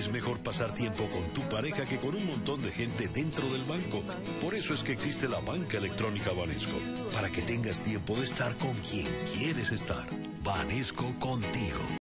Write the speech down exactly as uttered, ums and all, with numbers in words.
Es mejor pasar tiempo con tu pareja que con un montón de gente dentro del banco. Por eso es que existe la banca electrónica Banesco, para que tengas tiempo de estar con quien quieres estar. Banesco contigo.